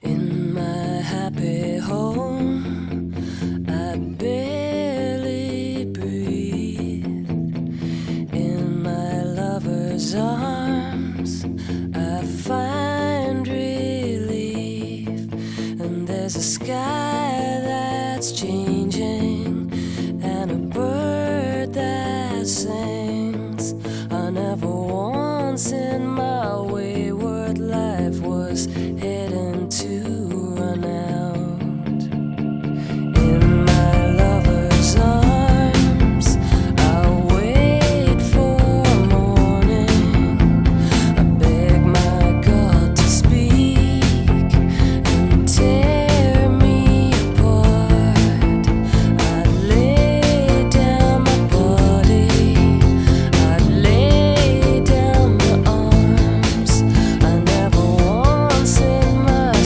In my happy home, I barely breathe. In my lover's arms, I find relief. And there's a sky that's changing.